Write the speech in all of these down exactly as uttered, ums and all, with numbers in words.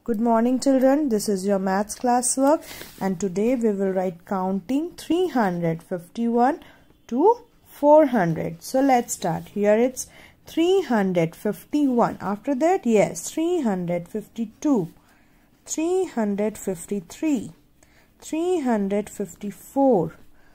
Good morning children, this is your maths classwork and today we will write counting three hundred fifty-one to four hundred. So let's start. Here it's three hundred fifty-one. After that, yes, three hundred fifty-two, three hundred fifty-three, three hundred fifty-four,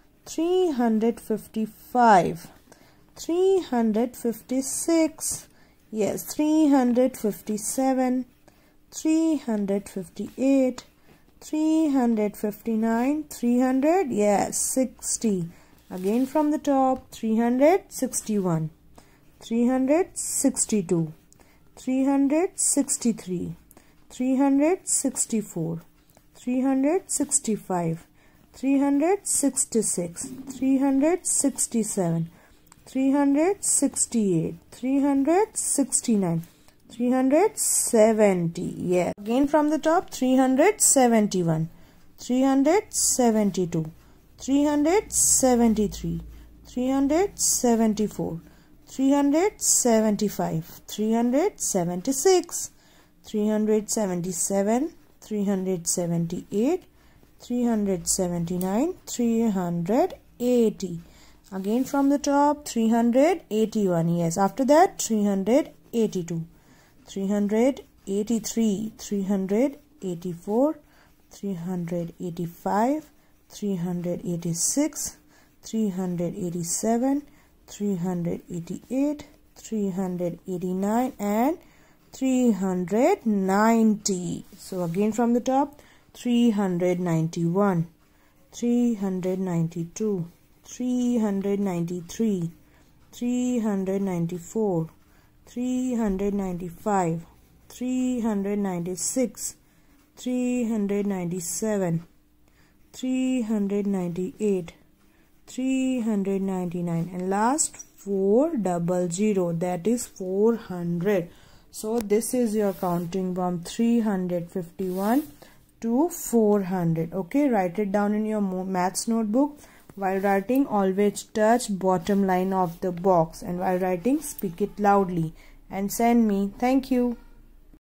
three hundred fifty-five, three hundred fifty-six, yes, three hundred fifty-seven, three hundred fifty-eight, three hundred fifty-nine, three hundred, yes, sixty. Again from the top, three hundred sixty-one, three hundred sixty-two, three hundred sixty-three, three hundred sixty-four, three hundred sixty-five, three hundred sixty-six, three hundred sixty-seven, three hundred sixty-eight, three hundred sixty-nine, three hundred seventy. Yes. Again from the top, three hundred seventy-one, three hundred seventy-two, three hundred seventy-three, three hundred seventy-four, three hundred seventy-five, three hundred seventy-six, three hundred seventy-seven, three hundred seventy-eight, three hundred seventy-nine, three hundred eighty. Again from the top, three hundred eighty-one. Yes. After that, three hundred eighty-two, three hundred eighty-three, three hundred eighty-four, three hundred eighty-five, three hundred eighty-six, three hundred eighty-seven, three hundred eighty-eight, three hundred eighty-nine and three hundred ninety. So again from the top, three hundred ninety-one, three hundred ninety-two, three hundred ninety-three, three hundred ninety-four, three hundred ninety-five, three hundred ninety-six, three hundred ninety-seven, three hundred ninety-eight, three hundred ninety-nine, and last four double zero, that is four hundred. So this is your counting from three hundred fifty-one to four hundred. Okay, write it down in your maths notebook. While writing, always touch bottom line of the box, and while writing, speak it loudly and send me. Thank you.